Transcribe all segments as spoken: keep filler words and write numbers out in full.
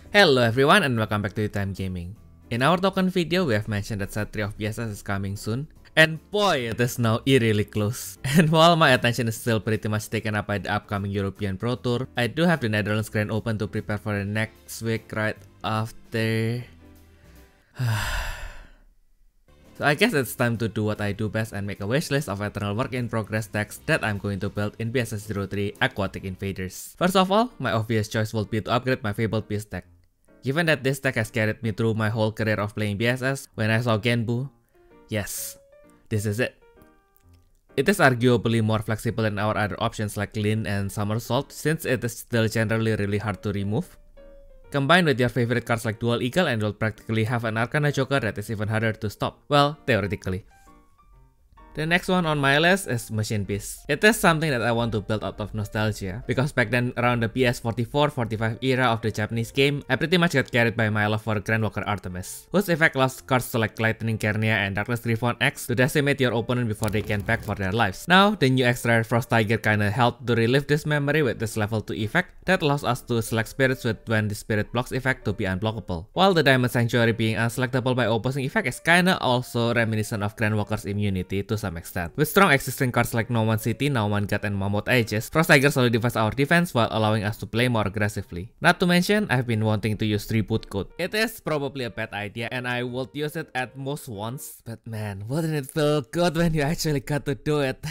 Hello everyone and welcome back to Time Gaming. In our token video, we have mentioned that set three of B S S is coming soon. And boy, it is now eerily close. And while my attention is still pretty much taken up by the upcoming European Pro Tour, I do have the Netherlands Grand Open to prepare for the next week right after. So I guess it's time to do what I do best and make a wishlist of eternal work in progress decks that I'm going to build in B S S zero three Aquatic Invaders. First of all, my obvious choice would be to upgrade my Fabled Beast deck. Given that this deck has carried me through my whole career of playing B S S, when I saw Genbu, yes, this is it. It is arguably more flexible than our other options like Lin and Somersault, since it is still generally really hard to remove. Combine with your favorite cards like Dual Eagle and you'll practically have an Arcana Joker that is even harder to stop. Well, theoretically. The next one on my list is Machine Beast. It is something that I want to build out of nostalgia, because back then around the P S forty-four forty-five era of the Japanese game, I pretty much got carried by my love for Grandwalker Artemis, whose effect allows cards like Lightning Carnia and Darkness Griffon X to decimate your opponent before they can back for their lives. Now, the new extra Frost Tiger kinda helped to relive this memory with this level two effect that allows us to select spirits with when the spirit blocks effect to be unblockable, while the Diamond Sanctuary being unselectable by opposing effect is kinda also reminiscent of Grandwalker's immunity to some extent. With strong existing cards like No One City, No One God, and Mammoth Aegis, Frost Tiger solidifies our defense while allowing us to play more aggressively. Not to mention, I've been wanting to use Reboot Code. It is probably a bad idea and I would use it at most once, but man, wouldn't it feel good when you actually got to do it?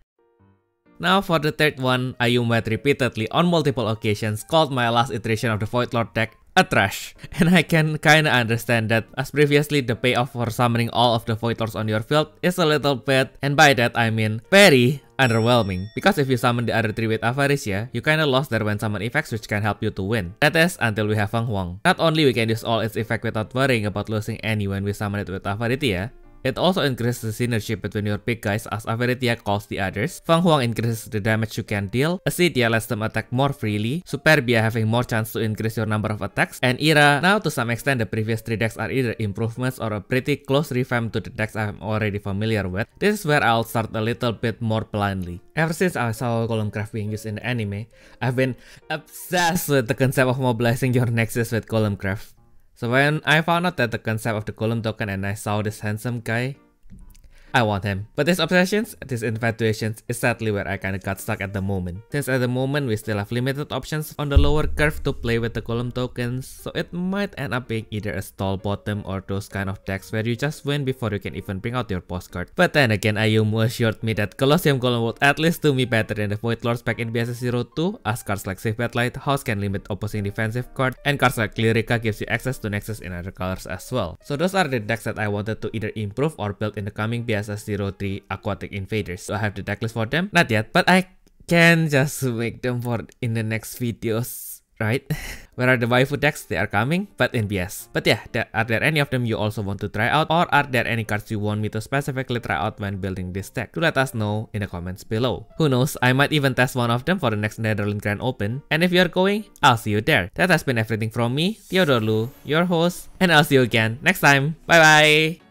Now for the third one, Ayumwet repeatedly on multiple occasions called my last iteration of the Void Lord deck a trash, and I can kinda understand that, as previously the payoff for summoning all of the Void Lords on your field is a little bit, and by that I mean very underwhelming, because if you summon the other three with Avaricia, you kinda lost their when summon effects which can help you to win. That is, until we have Feng Huang. Not only we can use all its effect without worrying about losing any when we summon it with Avaritia, it also increases the synergy between your big guys as Avaritia calls the others, Feng Huang increases the damage you can deal, Acedia lets them attack more freely, Superbia having more chance to increase your number of attacks, and Ira, now to some extent the previous three decks are either improvements or a pretty close revamp to the decks I'm already familiar with. This is where I'll start a little bit more blindly. Ever since I saw Golem Craft being used in the anime, I've been obsessed with the concept of mobilizing your Nexus with Golem Craft. So when I found out that the concept of the Golem token and I saw this handsome guy, I want him. But these obsessions, these infatuations is sadly where I kinda got stuck at the moment. Since at the moment we still have limited options on the lower curve to play with the Golem tokens, so it might end up being either a stall bottom or those kind of decks where you just win before you can even bring out your postcard. But then again, Ayumu assured me that Colosseum Golem would at least do me better than the Void Lords back in B S S zero two, as cards like Safe Bet Lighthouse can limit opposing defensive card, and cards like Lyrica gives you access to Nexus in other colors as well. So those are the decks that I wanted to either improve or build in the coming B S S zero three Aquatic Invaders. So I have the decklist for them? Not yet, but I can just make them for in the next videos, right? Where are the waifu decks? They are coming, but in B S. But yeah, there, are there any of them you also want to try out, or are there any cards you want me to specifically try out when building this deck? Do let us know in the comments below. Who knows, I might even test one of them for the next Netherlands Grand Open, and if you're going, I'll see you there. That has been everything from me, Theodore Lu, your host, and I'll see you again next time. Bye bye!